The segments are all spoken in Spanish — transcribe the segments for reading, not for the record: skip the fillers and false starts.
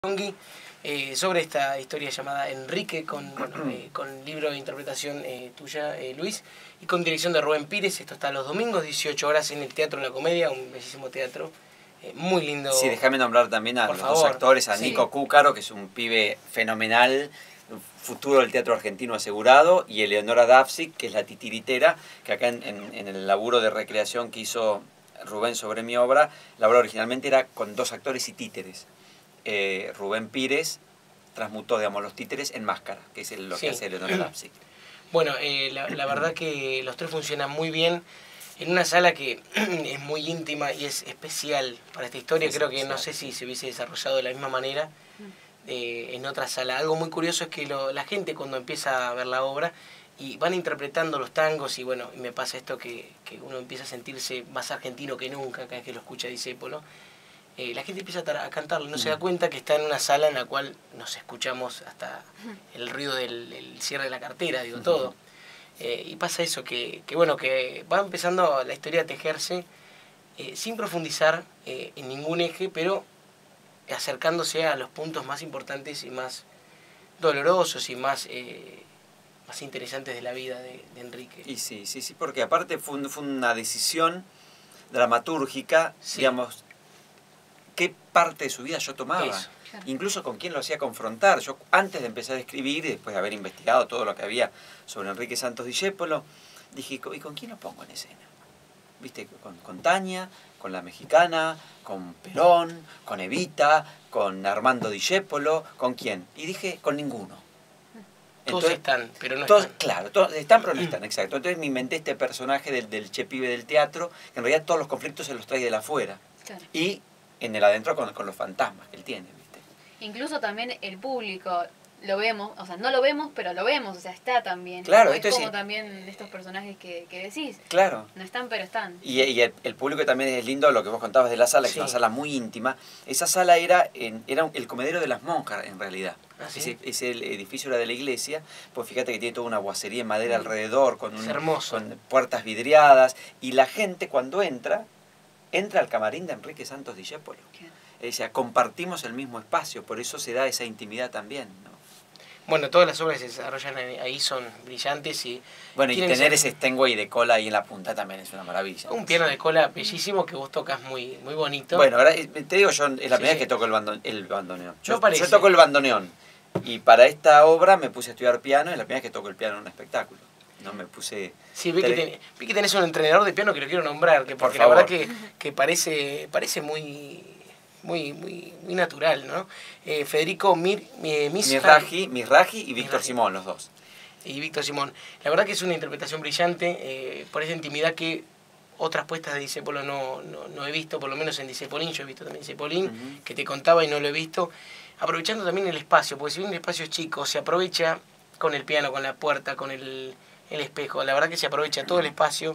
Tongi, sobre esta historia llamada Enrique, con libro de interpretación tuya, Luis, y con dirección de Rubén Pires. Esto está los domingos, 18 horas, en el Teatro La Comedia, un bellísimo teatro, muy lindo. Sí, déjame nombrar también a los dos actores, a Nico Cúcaro, que es un pibe fenomenal, futuro del teatro argentino asegurado, y Eleonora Dafsik, que es la titiritera, que acá en el laburo de recreación que hizo Rubén sobre mi obra, la obra originalmente era con dos actores y títeres. Rubén Pires transmutó, digamos, los títeres en máscara, que es lo que hace Eleonora Dafsik. Bueno, la verdad que los tres funcionan muy bien en una sala que es muy íntima y es especial para esta historia. Creo que no sé si se hubiese desarrollado de la misma manera en otra sala. Algo muy curioso es que la gente cuando empieza a ver la obra y van interpretando los tangos, y bueno, me pasa esto que uno empieza a sentirse más argentino que nunca cada vez que lo escucha Discépolo. La gente empieza a cantarlo, no se da cuenta que está en una sala en la cual nos escuchamos hasta el ruido del cierre de la cartera, digo, todo. Y pasa eso, que va empezando la historia a tejerse sin profundizar en ningún eje, pero acercándose a los puntos más importantes y más dolorosos y más interesantes de la vida de Enrique. Y sí, porque aparte fue una decisión dramatúrgica, digamos, qué parte de su vida yo tomaba, incluso con quién lo hacía confrontar. Yo, antes de empezar a escribir y después de haber investigado todo lo que había sobre Enrique Santos Discépolo, dije, ¿y con quién lo pongo en escena? ¿Viste? Con Tania, con la mexicana, con Perón, con Evita, con Armando Discépolo, ¿con quién? Y dije, con ninguno. Todos están, pero no están. Claro, todos están, pero no están, exacto. Entonces me inventé este personaje del che pibe del teatro, que en realidad todos los conflictos se los trae de la afuera. Claro. Y en el adentro con los fantasmas que él tiene, ¿viste? Incluso también el público lo vemos, o sea, no lo vemos, pero lo vemos, o sea, está también. Claro, es como también estos personajes que decís. Claro. No están, pero están. Y el público también es lindo, lo que vos contabas de la sala, que es una sala muy íntima. Esa sala era el comedero de las monjas, en realidad. Ese el edificio era de la iglesia, pues fíjate que tiene toda una boisería en madera alrededor, con puertas vidriadas, y la gente cuando entra al camarín de Enrique Santos Discépolo. O sea, compartimos el mismo espacio, por eso se da esa intimidad también, ¿no? Bueno, todas las obras que se desarrollan ahí son brillantes y... Bueno, y tener ese Steinway de cola ahí en la punta también es una maravilla. Un piano de cola bellísimo que vos tocas muy bonito. Bueno, ahora te digo, yo es la primera vez que toco el bandoneón. Yo toco el bandoneón, y para esta obra me puse a estudiar piano, y es la primera vez que toco el piano en un espectáculo. No me puse... Sí, vi que tenés un entrenador de piano que lo quiero nombrar, porque la verdad que parece muy natural, ¿no? Federico Misraji y Víctor Simón, los dos. Y Víctor Simón. La verdad que es una interpretación brillante, por esa intimidad que otras puestas de Discépolo no he visto, por lo menos en Discepolín. Yo he visto también Discepolín, que te contaba y no lo he visto. Aprovechando también el espacio, porque si bien el espacio es chico, se aprovecha con el piano, con la puerta, con el espejo. La verdad que se aprovecha todo el espacio.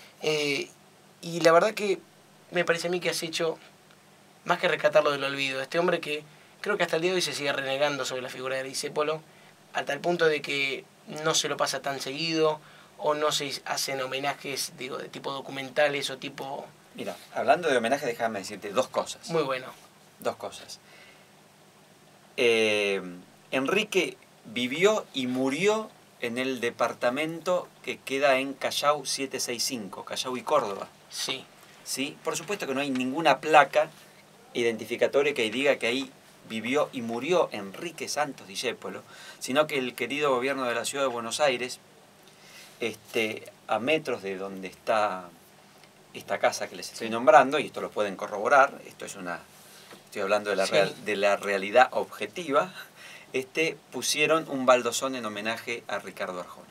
Y la verdad que me parece a mí que has hecho más que rescatarlo del olvido. Este hombre que creo que hasta el día de hoy se sigue renegando sobre la figura de Discépolo, a tal punto de que no se lo pasa tan seguido, o no se hacen homenajes, digo, de tipo documentales o tipo... Mira, hablando de homenaje, déjame decirte dos cosas. Muy bueno. Dos cosas. Enrique vivió y murió en el departamento que queda en Callao 765, Callao y Córdoba. Sí. Sí, por supuesto que no hay ninguna placa identificatoria que diga que ahí vivió y murió Enrique Santos Discépolo, sino que el querido gobierno de la ciudad de Buenos Aires, a metros de donde está esta casa que les estoy nombrando, y esto lo pueden corroborar, estoy hablando de la realidad objetiva, pusieron un baldosón en homenaje a Ricardo Arjona.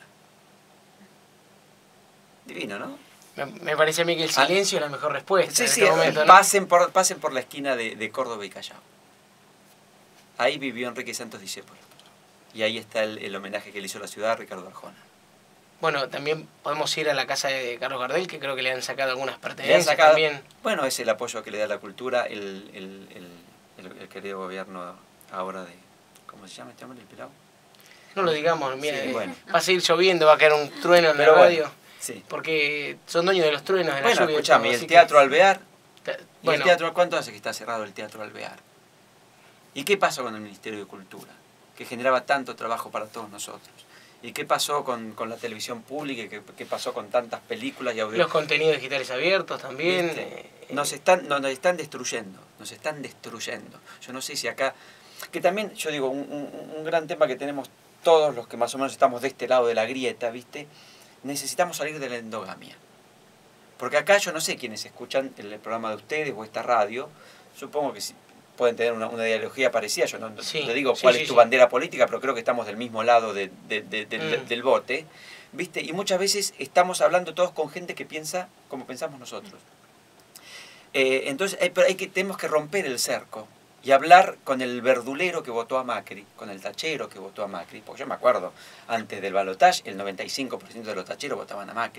Divino, ¿no? Me parece a mí que el silencio es la mejor respuesta. Sí, en sí, este momento, ¿no? pasen por la esquina de Córdoba y Callao. Ahí vivió Enrique Santos Discépolo. Y ahí está el homenaje que le hizo la ciudad a Ricardo Arjona. Bueno, también podemos ir a la casa de Carlos Gardel, que creo que le han sacado algunas pertenencias también. Bueno, es el apoyo que le da la cultura, el querido gobierno ahora de... ¿Cómo se llama este hombre, el pelado? No lo digamos, mira, bueno. Va a seguir lloviendo, va a caer un trueno en la radio. Bueno, sí. Porque son dueños de los truenos, de la lluvia. Bueno, escuchame, ¿y el Teatro Alvear? Bueno, ¿Cuánto hace que está cerrado el Teatro Alvear? ¿Y qué pasó con el Ministerio de Cultura? Que generaba tanto trabajo para todos nosotros. ¿Y qué pasó con la televisión pública? ¿Qué pasó con tantas películas y audio? Los contenidos digitales abiertos también. Nos están destruyendo, nos están destruyendo. Yo no sé si acá... Que también, yo digo, un gran tema que tenemos todos los que más o menos estamos de este lado de la grieta, ¿viste? Necesitamos salir de la endogamia. Porque acá yo no sé quiénes escuchan el programa de ustedes o esta radio. Supongo que sí, pueden tener una ideología parecida. Yo no digo cuál es tu bandera política, pero creo que estamos del mismo lado del bote. ¿Viste? Y muchas veces estamos hablando todos con gente que piensa como pensamos nosotros. Entonces tenemos que romper el cerco y hablar con el verdulero que votó a Macri, con el tachero que votó a Macri. Porque yo me acuerdo, antes del balotaje, el 95% de los tacheros votaban a Macri.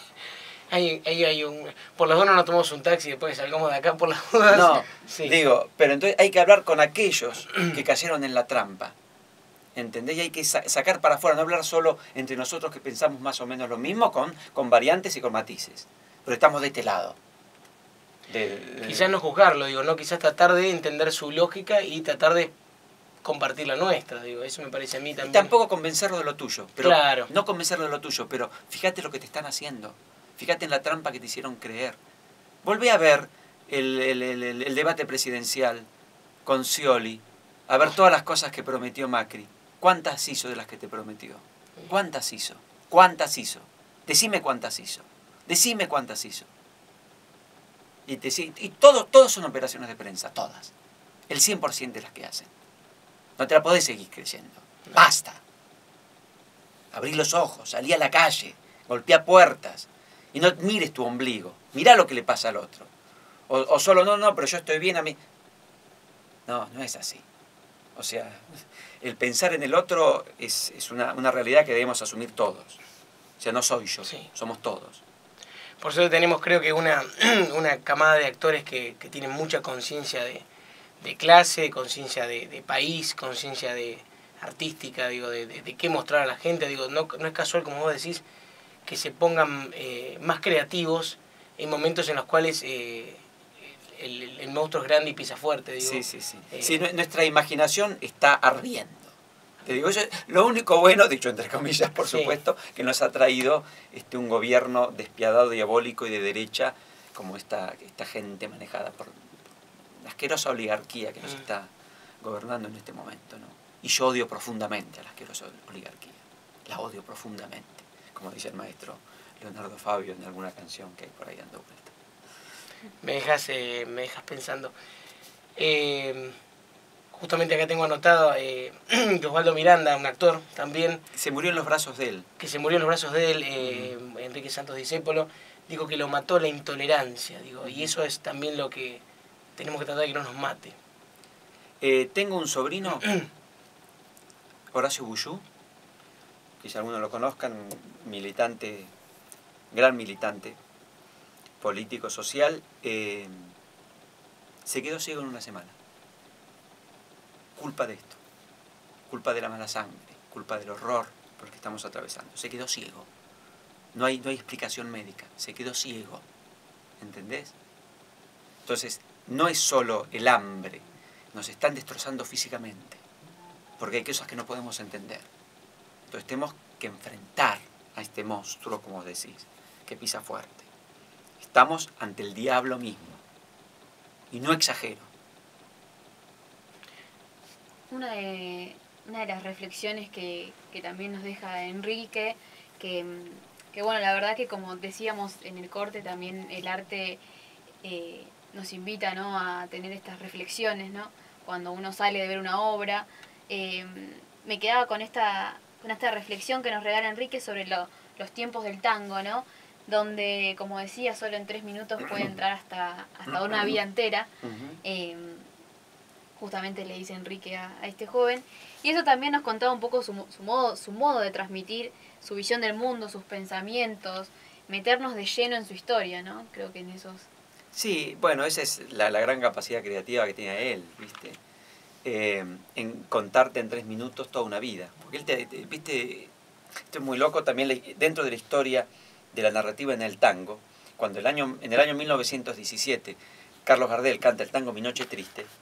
Por las dudas no nos tomamos un taxi y después salgamos de acá por las dudas. No, digo, pero entonces hay que hablar con aquellos que cayeron en la trampa. ¿Entendés? Y hay que sacar para afuera, no hablar solo entre nosotros que pensamos más o menos lo mismo, con variantes y con matices. Pero estamos de este lado. Quizás no juzgarlo, digo, ¿no? Quizás tratar de entender su lógica y tratar de compartir la nuestra, digo, eso me parece a mí también. Y tampoco convencerlo de lo tuyo, pero claro. No convencerlo de lo tuyo, pero fíjate lo que te están haciendo. Fíjate en la trampa que te hicieron creer. Volvé a ver el debate presidencial con Scioli, a ver todas las cosas que prometió Macri. ¿Cuántas hizo de las que te prometió? ¿Cuántas hizo? ¿Cuántas hizo? Decime cuántas hizo. Decime cuántas hizo. Y todos son operaciones de prensa, todas. El 100% de las que hacen. No te la podés seguir creyendo. Basta. Abrí los ojos, salí a la calle, golpeá puertas. Y no mires tu ombligo. Mirá lo que le pasa al otro. O solo, no, pero yo estoy bien a mí. No, no es así. O sea, el pensar en el otro es una realidad que debemos asumir todos. O sea, no soy yo, somos todos. Por eso tenemos, creo que, una camada de actores que tienen mucha conciencia de clase, conciencia de país, conciencia artística, digo, de qué mostrar a la gente. Digo, no es casual, como vos decís, que se pongan más creativos en momentos en los cuales el monstruo es grande y pisa fuerte. Digo. Sí, nuestra imaginación está ardiendo. Te digo, lo único bueno, dicho entre comillas, por supuesto, que nos ha traído un gobierno despiadado, diabólico y de derecha, como esta gente manejada por la asquerosa oligarquía que nos está gobernando en este momento, ¿no? Y yo odio profundamente a la asquerosa oligarquía. La odio profundamente, como dice el maestro Leonardo Fabio en alguna canción que hay por ahí dando vuelta. Me dejas pensando. Justamente acá tengo anotado que Osvaldo Miranda, un actor también. Se murió en los brazos de él. Que se murió en los brazos de él, Enrique Santos Discépolo, digo que lo mató la intolerancia, digo, y eso es también lo que tenemos que tratar de que no nos mate. Tengo un sobrino, Horacio Buyú, quizá algunos lo conozcan, militante, gran militante político, social, se quedó ciego en una semana. Culpa de esto, culpa de la mala sangre, culpa del horror por el que estamos atravesando. Se quedó ciego. No hay explicación médica, se quedó ciego. ¿Entendés? Entonces, no es solo el hambre, nos están destrozando físicamente, porque hay cosas que no podemos entender. Entonces tenemos que enfrentar a este monstruo, como decís, que pisa fuerte. Estamos ante el diablo mismo. Y no exagero. Una de las reflexiones que también nos deja Enrique, que bueno, la verdad que como decíamos en el corte, también el arte nos invita, ¿no?, a tener estas reflexiones, ¿no? Cuando uno sale de ver una obra. Me quedaba con esta reflexión que nos regala Enrique sobre los tiempos del tango, ¿no? Donde, como decía, solo en 3 minutos puede entrar hasta una vida entera. Justamente le dice Enrique a este joven. Y eso también nos contaba un poco su modo de transmitir su visión del mundo, sus pensamientos, meternos de lleno en su historia, ¿no? Creo que en esos... Sí, bueno, esa es la gran capacidad creativa que tiene él, ¿viste? En contarte en 3 minutos toda una vida. Porque él ¿viste? Esto es muy loco también dentro de la historia de la narrativa en el tango. Cuando en el año 1917 Carlos Gardel canta el tango Mi Noche Triste,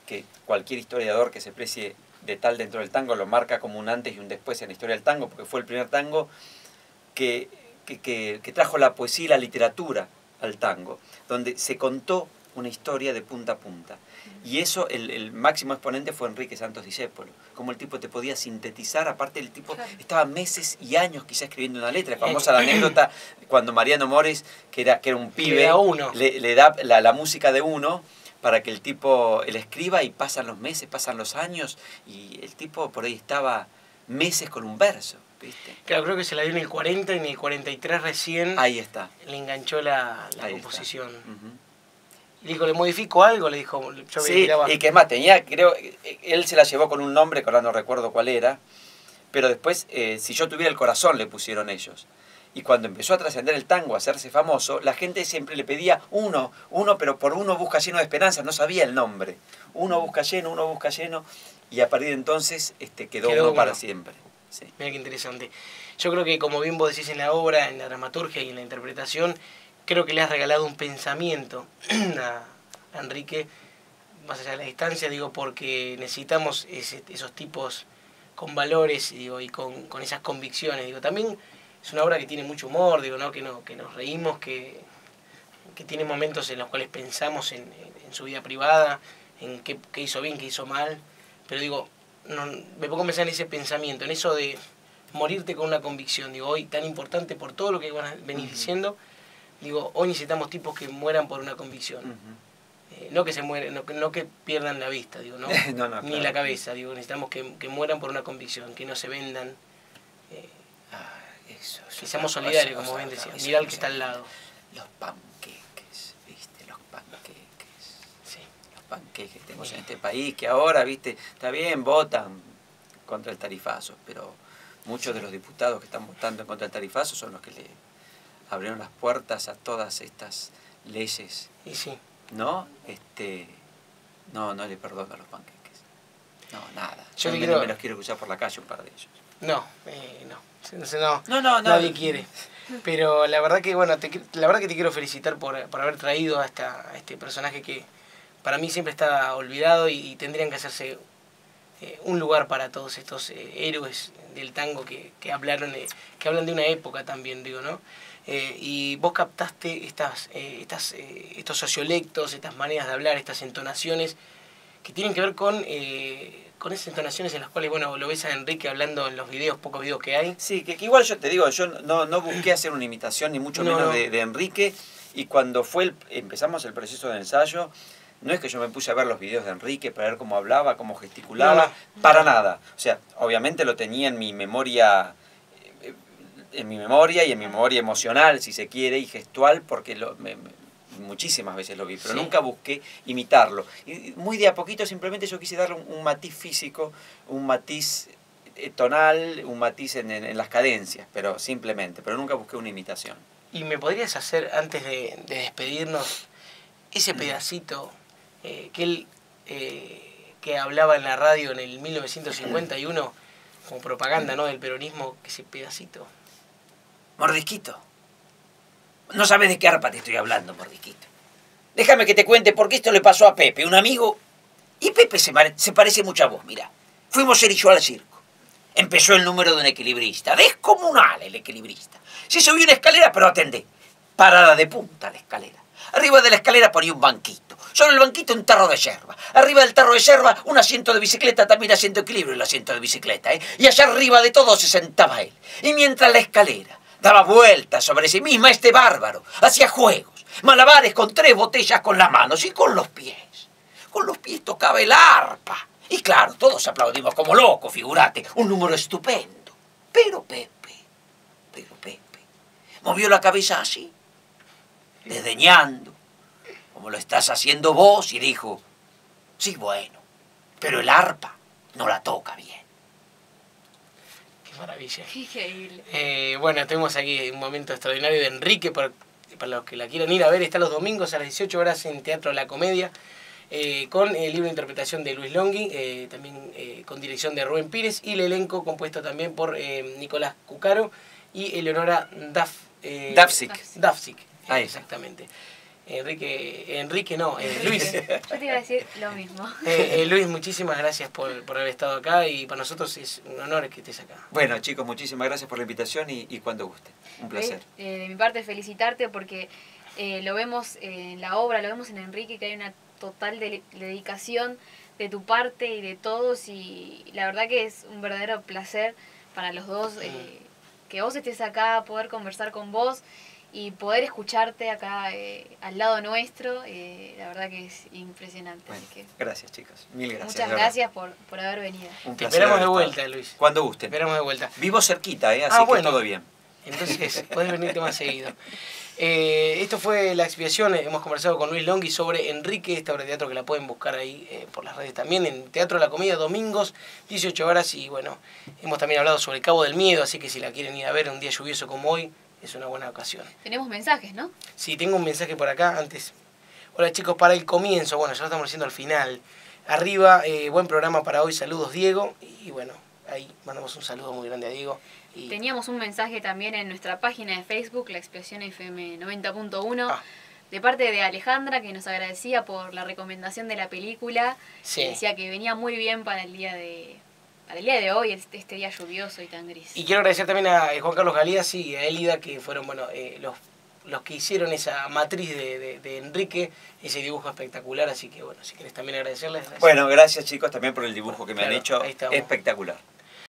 que cualquier historiador que se precie de tal dentro del tango lo marca como un antes y un después en la historia del tango, porque fue el primer tango que trajo la poesía y la literatura al tango, donde se contó una historia de punta a punta. Y eso, el máximo exponente fue Enrique Santos Discépolo, como el tipo te podía sintetizar, aparte el tipo estaba meses y años quizá escribiendo una letra. Es famosa la anécdota cuando Mariano Mores, que era un pibe, le da la música de uno para que el tipo le escriba, y pasan los meses, pasan los años, y el tipo por ahí estaba meses con un verso, ¿viste? Claro, creo que se la dio en el 40 y en el 43 recién ahí está. Le enganchó la composición. Y dijo, ¿le modifico algo? Le dijo, yo sí, y que es más, tenía, creo, él se la llevó con un nombre que ahora no recuerdo cuál era, pero después, Si yo tuviera el corazón, le pusieron ellos. Y cuando empezó a trascender el tango, a hacerse famoso, la gente siempre le pedía uno, pero por uno busca lleno de esperanza, no sabía el nombre. Uno busca lleno, y a partir de entonces quedó uno para siempre. Sí. Mira qué interesante. Yo creo que, como bien vos decís en la obra, en la dramaturgia y en la interpretación, creo que le has regalado un pensamiento a Enrique, más allá de la distancia, digo, porque necesitamos esos tipos con valores, digo, y con esas convicciones. Digo, también es una obra que tiene mucho humor, digo, ¿no? Que nos reímos, que tiene momentos en los cuales pensamos en su vida privada, en qué hizo bien, qué hizo mal. Pero digo, me pongo a pensar en ese pensamiento, en eso de morirte con una convicción. Digo, hoy tan importante por todo lo que van a venir diciendo, digo, hoy necesitamos tipos que mueran por una convicción. No que se mueren, no que pierdan la vista, digo, ¿no? No, ni la cabeza, digo, necesitamos que mueran por una convicción, que no se vendan. Que seamos solidarios, como bien decía. Mirá al que está al lado. Los panqueques, ¿viste? Los panqueques. Sí. Los panqueques que tenemos en este país, que ahora, ¿viste? Está bien, votan contra el tarifazo, pero muchos de los diputados que están votando en contra del tarifazo son los que le abrieron las puertas a todas estas leyes. Y sí. ¿No? No le perdono a los panqueques. No, nada. Yo me los quiero cruzar por la calle un par de ellos. No. No. Nadie quiere. Pero la verdad que, bueno, la verdad que te quiero felicitar por haber traído a este personaje que para mí siempre está olvidado, y tendrían que hacerse un lugar para todos estos héroes del tango que hablan de una época también, digo, ¿no? Y vos captaste estos sociolectos, estas maneras de hablar, estas entonaciones que tienen que ver con esas entonaciones en las cuales, bueno, lo ves a Enrique hablando en los pocos videos que hay. Sí, que igual yo te digo, yo no busqué hacer una imitación, ni mucho menos de Enrique, y cuando empezamos el proceso de ensayo, no es que yo me puse a ver los videos de Enrique para ver cómo hablaba, cómo gesticulaba, para nada. O sea, obviamente lo tenía en mi memoria y en mi memoria emocional, si se quiere, y gestual, porque muchísimas veces lo vi, pero nunca busqué imitarlo. Y muy de a poquito simplemente yo quise darle un matiz físico, un matiz tonal, un matiz en las cadencias, pero nunca busqué una imitación. ¿Y me podrías hacer, antes de despedirnos, ese pedacito que él que hablaba en la radio en el 1951 como propaganda, ¿no?, del peronismo, ese pedacito? Mordisquito, no sabes de qué arpa te estoy hablando, Mordisquito. Déjame que te cuente por qué esto le pasó a Pepe, un amigo. Y Pepe se parece mucho a vos, mira. Fuimos él y yo al circo. Empezó el número de un equilibrista, descomunal el equilibrista. Se subió una escalera, pero atendé. Parada de punta la escalera. Arriba de la escalera ponía un banquito. Sobre el banquito un tarro de yerba. Arriba del tarro de yerba un asiento de bicicleta, también asiento de equilibrio el asiento de bicicleta, ¿eh? Y allá arriba de todo se sentaba él. Y mientras la escalera daba vueltas sobre sí misma, este bárbaro hacía juegos, malabares con 3 botellas con las manos y con los pies. Con los pies tocaba el arpa. Y claro, todos aplaudimos como locos, figurate, un número estupendo. Pero Pepe movió la cabeza así, desdeñando, como lo estás haciendo vos, y dijo, sí, bueno, pero el arpa no la toca bien. Qué maravilla. Increíble. Bueno, tenemos aquí un momento extraordinario de Enrique, para los que la quieran ir a ver, está los domingos a las 18 horas en Teatro La Comedia, con el libro de interpretación de Luis Longhi, también con dirección de Rubén Pires, y el elenco compuesto también por Nicolás Cucaro y Eleonora Dafsik. Ahí. Exactamente. Enrique no, Luis. Yo te iba a decir lo mismo. Luis, muchísimas gracias por haber estado acá y para nosotros es un honor que estés acá. Bueno, chicos, muchísimas gracias por la invitación y cuando guste. Un placer. De mi parte, felicitarte porque lo vemos en la obra, lo vemos en Enrique, que hay una total dedicación de tu parte y de todos, y la verdad que es un verdadero placer para los dos que vos estés acá, poder conversar con vos y poder escucharte acá al lado nuestro. La verdad que es impresionante. Bueno, así que gracias, chicos. Mil gracias. muchas gracias por haber venido. Un Te placer esperamos de haber vuelta, estado. Luis. Cuando guste. Te esperamos de vuelta. Vivo cerquita, así que bueno. todo bien. Entonces, puedes venirte más seguido. Esto fue La Expiación. Hemos conversado con Luis Longhi sobre Enrique, esta obra de teatro que la pueden buscar ahí por las redes también, en Teatro de la Comedia, domingos, 18 horas. Y bueno, hemos también hablado sobre Cabo del Miedo, así que si la quieren ir a ver un día lluvioso como hoy, es una buena ocasión. Tenemos mensajes, ¿no? Sí, tengo un mensaje por acá antes. Hola chicos, para el comienzo, bueno, ya lo estamos haciendo al final. Arriba, buen programa para hoy, saludos Diego. Y bueno, ahí mandamos un saludo muy grande a Diego. Y teníamos un mensaje también en nuestra página de Facebook, La Expiación FM 90.1, de parte de Alejandra, que nos agradecía por la recomendación de la película. Sí. Decía que venía muy bien para el día de hoy, este día lluvioso y tan gris. Y quiero agradecer también a Juan Carlos Galeazzi y a Elida, que fueron los que hicieron esa matriz de Enrique, ese dibujo espectacular. Así que bueno, si querés también agradecerles. Gracias. Bueno, gracias chicos también por el dibujo que me han Claro, hecho. ahí estamos. Espectacular.